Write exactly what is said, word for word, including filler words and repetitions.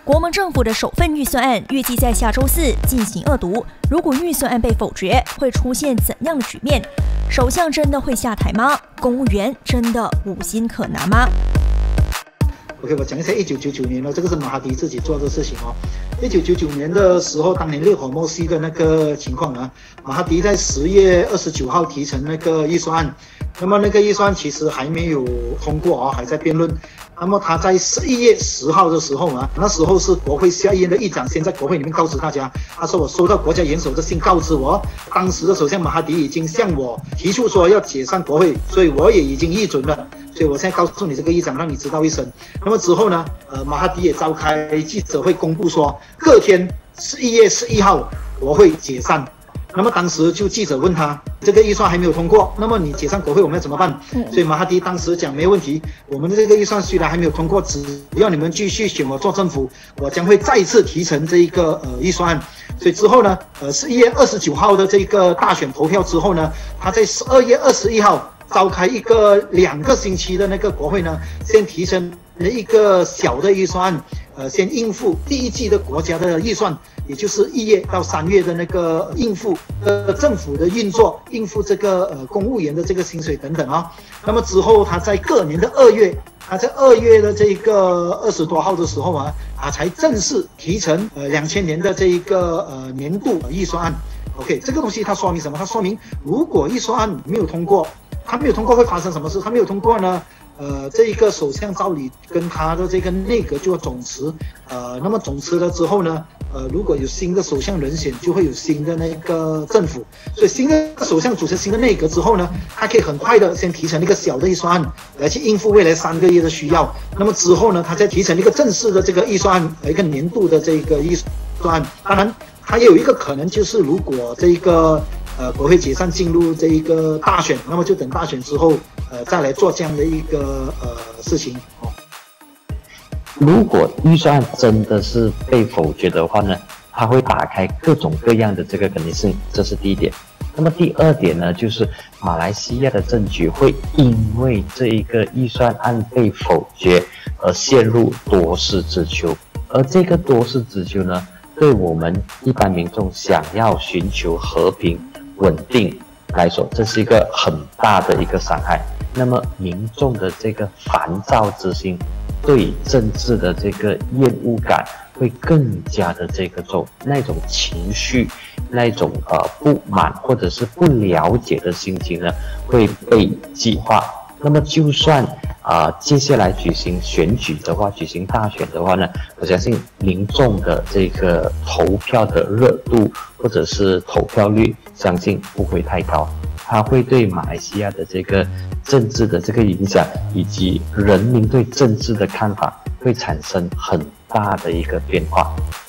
国盟政府的首份预算案预计在下周四进行二读。如果预算案被否决，会出现怎样的局面？首相真的会下台吗？公务员真的无心可拿吗 ？OK， 我讲一下一九九九年了，这个是马哈迪自己做的事情哦。一九九九年的时候，当年烈火莫西的那个情况啊，马哈迪在十月二十九号提成那个预算案，那么那个预算其实还没有通过哦，还在辩论。那么他在十一月十号的时候啊，那时候是国会下议院的议长先在国会里面告知大家，他说我收到国家元首的信告知我，当时的首相马哈迪已经向我提出说要解散国会，所以我也已经议准了。所以我现在告诉你这个议长，让你知道一声。那么之后呢，呃，马哈迪也召开记者会公布说，隔天十一月十一号国会解散。那么当时就记者问他，这个预算还没有通过，那么你解散国会我们要怎么办？所以马哈迪当时讲没问题，我们的这个预算虽然还没有通过，只要你们继续选我做政府，我将会再次提成这一个呃预算案。所以之后呢，呃十一月二十九号的这个大选投票之后呢，他在十二月二十一号召开一个两个星期的那个国会呢，先提成了一个小的预算案，呃，先应付第一季的国家的预算，也就是一月到三月的那个应付呃政府的运作，应付这个呃公务员的这个薪水等等啊。那么之后他在隔年的二月，他在二月的这个二十多号的时候啊，啊才正式提成呃两千年的这一个呃年度预算案。OK， 这个东西它说明什么？它说明如果预算案没有通过，他没有通过会发生什么事？他没有通过呢？呃，这一个首相照理跟他的这个内阁就要总辞，呃，那么总辞了之后呢，呃，如果有新的首相人选，就会有新的那个政府，所以新的首相组成新的内阁之后呢，他可以很快的先提成一个小的预算案来去应付未来三个月的需要，那么之后呢，他再提成一个正式的这个预算案，一个年度的这个预算案。当然，他也有一个可能就是如果这一个。呃，国会解散进入这一个大选，那么就等大选之后，呃，再来做这样的一个呃事情哦。 如果预算案真的是被否决的话呢，它会打开各种各样的这个可能性，这是第一点。那么第二点呢，就是马来西亚的政局会因为这一个预算案被否决而陷入多事之秋，而这个多事之秋呢，对我们一般民众想要寻求和平稳定来说，这是一个很大的一个伤害。那么民众的这个烦躁之心，对政治的这个厌恶感会更加的这个重，那种情绪，那种呃不满或者是不了解的心情呢，会被激化。那么就算啊、呃、接下来举行选举的话，举行大选的话呢，我相信民众的这个投票的热度或者是投票率，相信不会太高，它会对马来西亚的这个政治的这个影响，以及人民对政治的看法，会产生很大的一个变化。